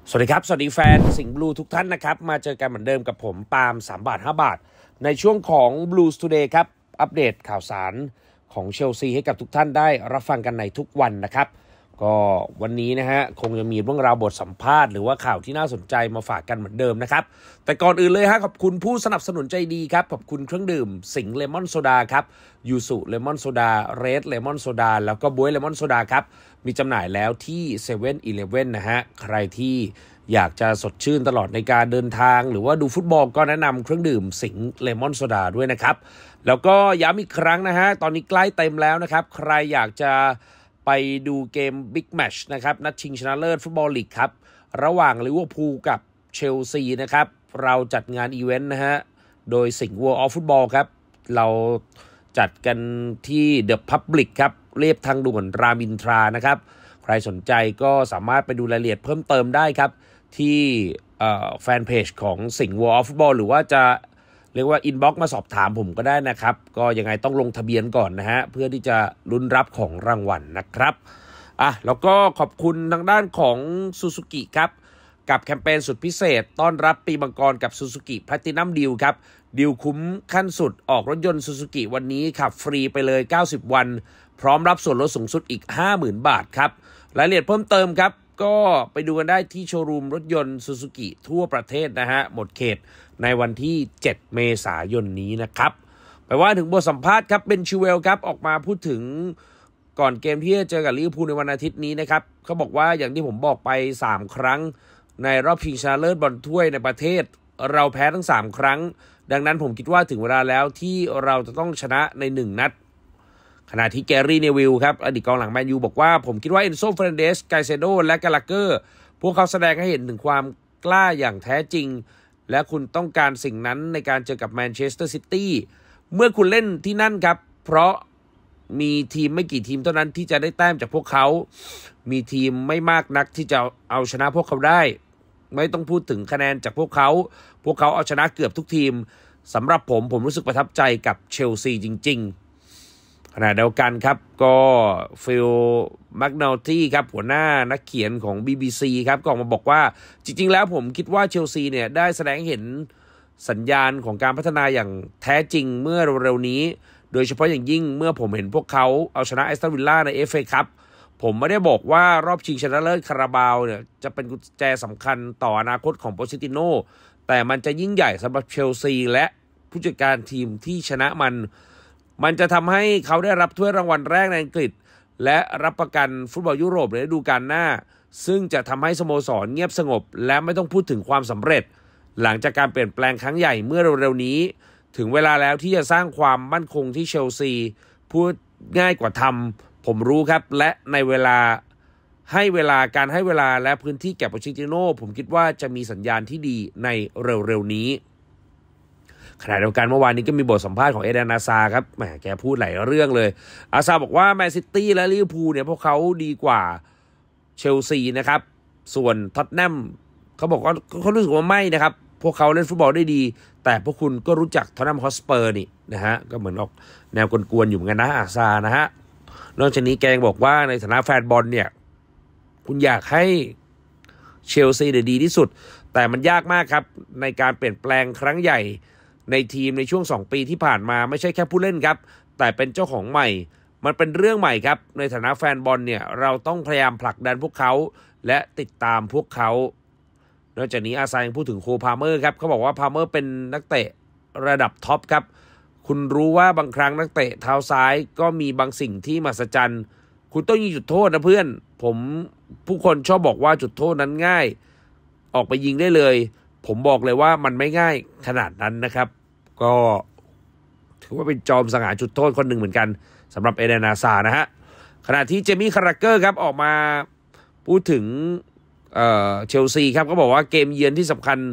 สวัสดีครับสวัสดีแฟนสิงห์บลูทุกท่านนะครับมาเจอกันเหมือนเดิมกับผมปาล์ม3 บาท 5 บาทในช่วงของ Blues Today ครับอัปเดตข่าวสารของเชลซีให้กับทุกท่านได้รับฟังกันในทุกวันนะครับก็วันนี้นะฮะคงจะมีเรื่องราวบทสัมภาษณ์หรือว่าข่าวที่น่าสนใจมาฝากกันเหมือนเดิมนะครับแต่ก่อนอื่นเลยฮะขอบคุณผู้สนับสนุนใจดีครับขอบคุณเครื่องดื่มสิงห์เลมอนโซดาครับยูสุเลมอนโซดาเรดเลมอนโซดาแล้วก็บ๊วยเลมอนโซดาครับมีจำหน่ายแล้วที่7-Elevenนะฮะใครที่อยากจะสดชื่นตลอดในการเดินทางหรือว่าดูฟุตบอลก็แนะนำเครื่องดื่มสิงห์เลมอนโซดาด้วยนะครับแล้วก็ย้ำอีกครั้งนะฮะตอนนี้ใกล้เต็มแล้วนะครับใครอยากจะไปดูเกมบิ๊กแมตช์นะครับนัดชิงชนะเลิศฟุตบอลลีกครับระหว่างลิเวอร์พูลกับเชลซีนะครับเราจัดงานอีเวนต์นะฮะโดยสิงห์ World of Football ครับเราจัดกันที่เดอะพับลิกครับเรียบทางด่วนรามอินทรานะครับใครสนใจก็สามารถไปดูรายละเอียดเพิ่มเติมได้ครับที่แฟนเพจของสิงห์ World of Football หรือว่าจะเรียกว่าอินบ็อกซ์มาสอบถามผมก็ได้นะครับก็ยังไงต้องลงทะเบียนก่อนนะฮะเพื่อที่จะลุ้นรับของรางวัลนะครับแล้วก็ขอบคุณทางด้านของ Suzuki ครับกับแคมเปญสุดพิเศษต้อนรับปีมังกรกับ Suzuki Platinum Deal ครับดีลคุ้มขั้นสุดออกรถยนต์ Suzuki วันนี้ขับฟรีไปเลย90 วันพร้อมรับส่วนลดสูงสุดอีก 50,000 บาทครับรายละเอียดเพิ่มเติมครับก็ไปดูกันได้ที่โชว์รูมรถยนต์ Suzuki ทั่วประเทศนะฮะหมดเขตในวันที่7 เมษายนนี้นะครับไปว่าถึงบทสัมภาษณ์ครับเบนชิเวลครับออกมาพูดถึงก่อนเกมที่จะเจอกับลิเวอร์พูลในวันอาทิตย์นี้นะครับเขาบอกว่าอย่างที่ผมบอกไป3 ครั้งในรอบชิงชนะเลิศบอลถ้วยในประเทศเราแพ้ทั้ง3 ครั้งดังนั้นผมคิดว่าถึงเวลาแล้วที่เราจะต้องชนะใน1 นัดขณะที่แกรี่เนวิลครับอดีตกองหลังแมนยูบอกว่าผมคิดว่าเอนโซ เฟรนเดส ไกเซโดและกาลาเกอร์พวกเขาแสดงให้เห็นถึงความกล้าอย่างแท้จริงและคุณต้องการสิ่งนั้นในการเจอกับแมนเชสเตอร์ซิตี้เมื่อคุณเล่นที่นั่นครับเพราะมีทีมไม่กี่ทีมเท่านั้นที่จะได้แต้มจากพวกเขามีทีมไม่มากนักที่จะเอาชนะพวกเขาได้ไม่ต้องพูดถึงคะแนนจากพวกเขาเอาชนะเกือบทุกทีมสำหรับผมรู้สึกประทับใจกับเชลซีจริงๆขณะเดียวกันครับก็ฟิล แมคนาลตี้ครับหัวหน้านักเขียนของ BBC ครับก็ออกมาบอกว่าจริงๆแล้วผมคิดว่าเชลซีเนี่ยได้แสดงเห็นสัญญาณของการพัฒนาอย่างแท้จริงเมื่อเร็วๆนี้โดยเฉพาะอย่างยิ่งเมื่อผมเห็นพวกเขาเอาชนะแอสตันวิลล่าใน FA คัพผมไม่ได้บอกว่ารอบชิงชนะเลิศคาราบาวเนี่ยจะเป็นกุญแจสำคัญต่ออนาคตของโปเชตติโน่แต่มันจะยิ่งใหญ่สำหรับเชลซีและผู้จัดการทีมที่ชนะมันจะทำให้เขาได้รับถ้วยรางวัลแรกในอังกฤษและรับประกันฟุตบอลยุโรปในฤดูกาลหน้าซึ่งจะทำให้สโมสรเงียบสงบและไม่ต้องพูดถึงความสำเร็จหลังจากการเปลี่ยนแปลงครั้งใหญ่เมื่อเร็วๆนี้ถึงเวลาแล้วที่จะสร้างความมั่นคงที่เชลซีพูดง่ายกว่าทำผมรู้ครับและในเวลาให้เวลาและพื้นที่แก่โปเชตติโน่ผมคิดว่าจะมีสัญญาณที่ดีในเร็วๆนี้ขณะเดียวกันเมื่อวานนี้ก็มีบทสัมภาษณ์ของเอเดน อาซาครับแหมแกพูดหลายเรื่องเลยอาซาบอกว่าแมนซิตี้และลิเวอร์พูลเนี่ยพวกเขาดีกว่าเชลซีนะครับส่วนท็อตแนมเขาบอกว่าเขารู้สึกว่าไม่นะครับพวกเขาเล่นฟุตบอลได้ดีแต่พวกคุณก็รู้จักท็อตแนมฮอตสเปอร์นี่นะฮะก็เหมือนออกแนวกวนๆอยู่เหมือนกันนะอาซานะฮะนอกจากนี้แกยังบอกว่าในฐานะแฟนบอลเนี่ยคุณอยากให้เชลซีดีที่สุดแต่มันยากมากครับในการเปลี่ยนแปลงครั้งใหญ่ในทีมในช่วง2 ปีที่ผ่านมาไม่ใช่แค่ผู้เล่นครับแต่เป็นเจ้าของใหม่มันเป็นเรื่องใหม่ครับในฐานะแฟนบอลเนี่ยเราต้องพยายามผลักดันพวกเขาและติดตามพวกเขานอกจากนี้อาซายังพูดถึงโคพาเมอร์ครับเขาบอกว่าพาเมอร์เป็นนักเตะระดับท็อปครับคุณรู้ว่าบางครั้งนักเตะเท้าซ้ายก็มีบางสิ่งที่มหัศจรรย์คุณต้องยิงจุดโทษนะเพื่อนผู้คนชอบบอกว่าจุดโทษนั้นง่ายออกไปยิงได้เลยผมบอกเลยว่ามันไม่ง่ายขนาดนั้นนะครับก็ถือว่าเป็นจอมสังหารจุดโทษคนหนึ่งเหมือนกันสำหรับเอเดน อาซานะฮะขณะที่เจมี่ คาราเกอร์ครับออกมาพูดถึงเชลซีครับก็บอกว่าเกมเยือนที่สำคัญ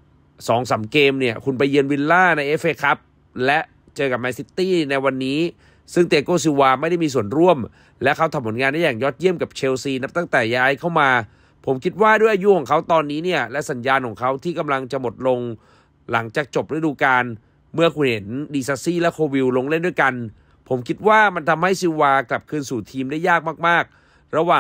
2-3 เกมเนี่ยคุณไปเยือนวิลล่าใน FA คัพและเจอกับแมนซิตี้ในวันนี้ซึ่งเตียโก ซิลวาไม่ได้มีส่วนร่วมและเขาทำผลงานได้อย่างยอดเยี่ยมกับเชลซีนับตั้งแต่ย้ายเข้ามาผมคิดว่าด้วยอายุของเขาตอนนี้เนี่ยและสัญญาณของเขาที่กำลังจะหมดลงหลังจากจบฤดูกาลเมื่อคุณเห็นดีซาซี่และโควิลลงเล่นด้วยกันผมคิดว่ามันทำให้ซิลวากลับคืนสู่ทีมได้ยากมากๆระหว่าง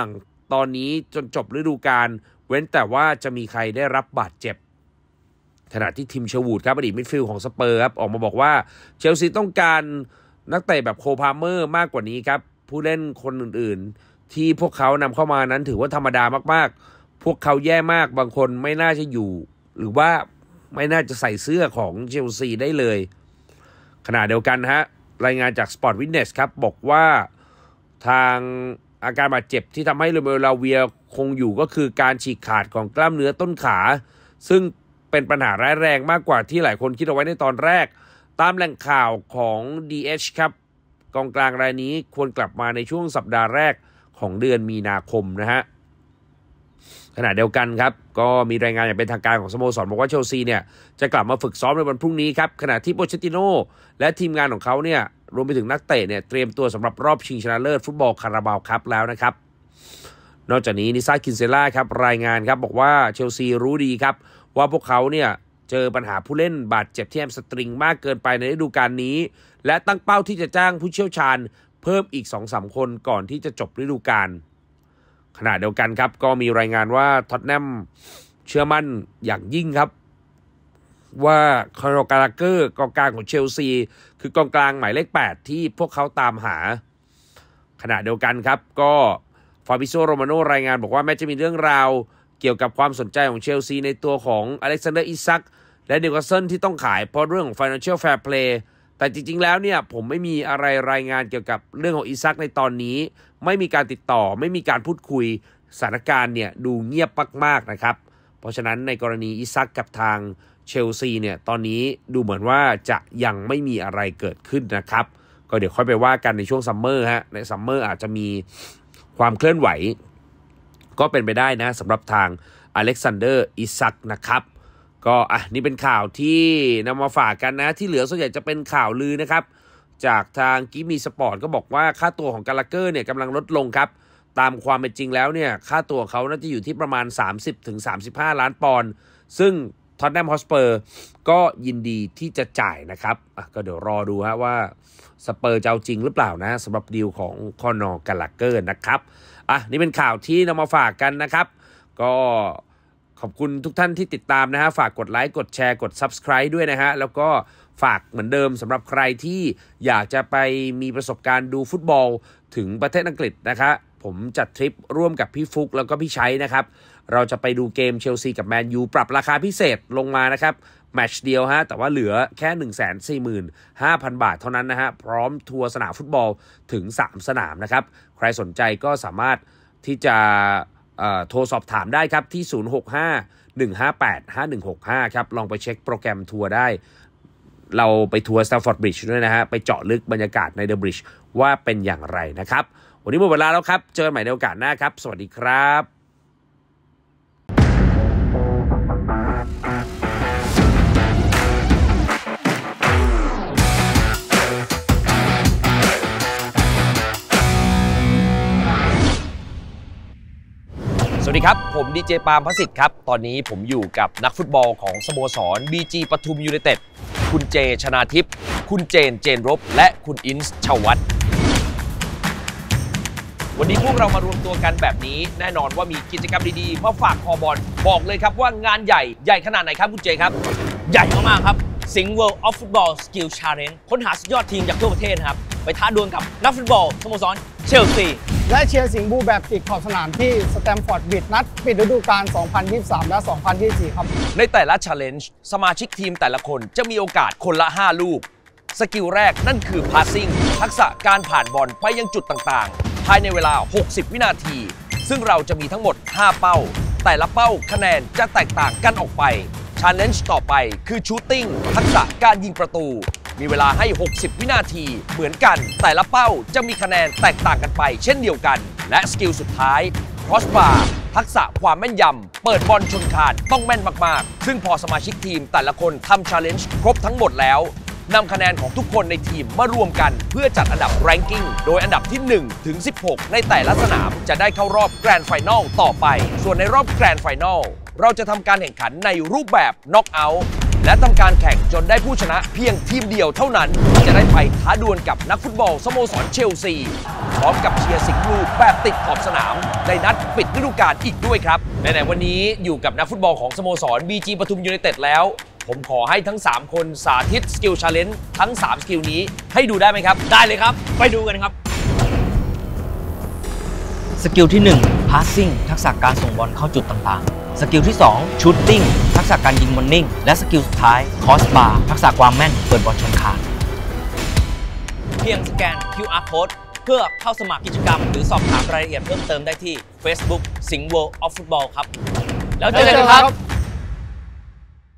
ตอนนี้จนจบฤดูกาลเว้นแต่ว่าจะมีใครได้รับบาดเจ็บขณะที่ทีมเชลวูดครับอดีตมิดฟิลด์ของสเปอร์ครับออกมาบอกว่าเชลซีต้องการนักเตะแบบโคพาเมอร์มากกว่านี้ครับผู้เล่นคนอื่นๆที่พวกเขานำเข้ามานั้นถือว่าธรรมดามากๆพวกเขาแย่มากบางคนไม่น่าจะอยู่หรือว่าไม่น่าจะใส่เสื้อของเชลซีได้เลยขณะเดียวกันฮะรายงานจาก Sport Witness ครับบอกว่าทางอาการบาดเจ็บที่ทำให้โรเมโอ ลาเวียคงอยู่ก็คือการฉีกขาดของกล้ามเนื้อต้นขาซึ่งเป็นปัญหาร้ายแรงมากกว่าที่หลายคนคิดเอาไว้ในตอนแรกตามแหล่งข่าวของ DH ครับกองกลางรายนี้ควรกลับมาในช่วงสัปดาห์แรกของเดือนมีนาคมนะฮะขณะเดียวกันครับก็มีรายงานอย่างเป็นทางการของสโมสรบอกว่าเชลซีเนี่ยจะกลับมาฝึกซ้อมในวันพรุ่งนี้ครับขณะที่โปเชตติโน่และทีมงานของเขาเนี่ยรวมไปถึงนักเตะเนี่ยเตรียมตัวสำหรับรอบชิงชนะเลิศฟุตบอลคาราบาวคัพแล้วนะครับนอกจากนี้นิซาคินเซล่าครับรายงานครับบอกว่าเชลซีรู้ดีครับว่าพวกเขาเนี่ยเจอปัญหาผู้เล่นบาดเจ็บที่แฮมสตริงมากเกินไปในฤดูกาลนี้และตั้งเป้าที่จะจ้างผู้เชี่ยวชาญเพิ่มอีก 2-3 คนก่อนที่จะจบฤดูกาลขณะเดียวกันครับก็มีรายงานว่าท็อตแนมเชื่อมั่นอย่างยิ่งครับว่าคาร์โล กาลาเกอร์กองกลางของเชลซีคือกองกลางหมายเลข8ที่พวกเขาตามหาขณะเดียวกันครับก็ฟาบิโซ โรมาโนรายงานบอกว่าแม้จะมีเรื่องราวเกี่ยวกับความสนใจของเชลซีในตัวของอเล็กซานเดอร์ อิซักและนิวคาสเซิลที่ต้องขายเพราะเรื่องของ Financial Fair Play แต่จริงๆแล้วเนี่ยผมไม่มีอะไรรายงานเกี่ยวกับเรื่องของอิซักในตอนนี้ไม่มีการติดต่อไม่มีการพูดคุยสถานการณ์เนี่ยดูเงียบมากๆนะครับเพราะฉะนั้นในกรณีอิซักกับทางเชลซีเนี่ยตอนนี้ดูเหมือนว่าจะยังไม่มีอะไรเกิดขึ้นนะครับก็เดี๋ยวค่อยไปว่ากันในช่วงซัมเมอร์ฮะในซัมเมอร์อาจจะมีความเคลื่อนไหวก็เป็นไปได้นะสำหรับทางอเล็กซานเดอร์ อิซักนะครับก็นี่เป็นข่าวที่นำมาฝากกันนะที่เหลือส่วนใหญ่จะเป็นข่าวลือนะครับจากทางกิมมี่สปอร์ตก็บอกว่าค่าตัวของกาลาเกอร์เนี่ยกำลังลดลงครับตามความเป็นจริงแล้วเนี่ยค่าตัวเขาน่าจะอยู่ที่ประมาณ 30-35 ล้านปอนด์ซึ่งท็อตแนม ฮอตสเปอร์ก็ยินดีที่จะจ่ายนะครับก็เดี๋ยวรอดูฮะว่าสเปอร์จะเอาจริงหรือเปล่านะสำหรับดีลของคอนอร์ กาลาเกอร์นะครับนี่เป็นข่าวที่นำมาฝากกันนะครับก็ขอบคุณทุกท่านที่ติดตามนะฮะฝากกดไลค์กดแชร์กด Subscribe ด้วยนะฮะแล้วก็ฝากเหมือนเดิมสำหรับใครที่อยากจะไปมีประสบการณ์ดูฟุตบอลถึงประเทศอังกฤษนะคะผมจัดทริปร่วมกับพี่ฟุกแล้วก็พี่ชัยนะครับเราจะไปดูเกมเชลซีกับแมนยูปรับราคาพิเศษลงมานะครับแมตช์เดียวฮะแต่ว่าเหลือแค่ 145,000 บาทเท่านั้นนะฮะพร้อมทัวร์สนามฟุตบอลถึง3สนามนะครับใครสนใจก็สามารถที่จะโทรสอบถามได้ครับที่065-158-5165ครับลองไปเช็คโปรแกรมทัวร์ได้เราไปทัวร์สแตมฟอร์ดบริดจ์ด้วยนะฮะไปเจาะลึกบรรยากาศในเดอะบริดจ์ว่าเป็นอย่างไรนะครับวันนี้หมดเวลาแล้วครับเจอกันใหม่ในโอกาสหน้าครับสวัสดีครับสวัสดีครับผมดีเจปาล์ม พระสิทธิ์ครับตอนนี้ผมอยู่กับนักฟุตบอลของสโมสร BG ปทุมยูไนเต็ดคุณเจชนาทิพย์คุณเจนรบและคุณอินส์ชวัฒน์วันนี้พวกเรามารวมตัวกันแบบนี้แน่นอนว่ามีกิจกรรมดีๆมาฝากคอบอลบอกเลยครับว่างานใหญ่ขนาดไหนครับคุณเจครับใหญ่มากๆครับสิงห์ World of Football Skill Challenge ค้นหาสุดยอดทีมจากทั่วประเทศครับไปท้าดวลกับนักฟุตบอลสโมสรเชลซีและเชียร์สิงห์บูแบบติดขอบสนามที่สแตมฟอร์ดบริดจ์นัดปิดฤดูกาล 2023 และ 2024 ครับในแต่ละ Challenge สมาชิกทีมแต่ละคนจะมีโอกาสคนละ 5 ลูกสกิลแรกนั่นคือ Passing ทักษะการผ่านบอลไปยังจุดต่างๆภายในเวลา 60 วินาทีซึ่งเราจะมีทั้งหมด 5 เป้าแต่ละเป้าคะแนนจะแตกต่างกันออกไป Challenge ต่อไปคือ Shooting ทักษะการยิงประตูมีเวลาให้ 60 วินาทีเหมือนกันแต่ละเป้าจะมีคะแนนแตกต่างกันไปเช่นเดียวกันและสกิลสุดท้าย Crossbar ทักษะความแม่นยำเปิดบอลชนคานต้องแม่นมากๆซึ่งพอสมาชิกทีมแต่ละคนทำ Challenge ครบทั้งหมดแล้วนำคะแนนของทุกคนในทีมมารวมกันเพื่อจัดอันดับ Ranking โดยอันดับที่1ถึง16ในแต่ละสนามจะได้เข้ารอบ Grand Final ต่อไปส่วนในรอบ Grand Final เราจะทำการแข่งขันในรูปแบบ Knockout และทำการแข่งจนได้ผู้ชนะเพียงทีมเดียวเท่านั้นจะได้ไปท้าดวลกับนักฟุตบอลสโมสรเชลซีพร้อมกับเชียร์สิงห์บลูแบบติดขอบสนามในนัดปิดฤดูกาลอีกด้วยครับในวันนี้อยู่กับนักฟุตบอลของสโมสร BG ปทุมยูไนเต็ดแล้วผมขอให้ทั้ง3คนสาธิตสกิลชาเลนจ์ทั้ง3สกิลนี้ให้ดูได้ไหมครับได้เลยครับไปดูกันครับสกิลที่1 passing ทักษะการส่งบอลเข้าจุดต่างๆสกิลที่2 shooting ทักษะการยิงบอลนิ่งและสกิลสุดท้าย crossbar ทักษะความแม่นเปิดบอลชนคานเพียงสแกน QR code เพื่อเข้าสมัครกิจกรรมหรือสอบถามรายละเอียดเพิ่มเติมได้ที่ Facebook Sing World of Football ครับแล้วเจอกันครับ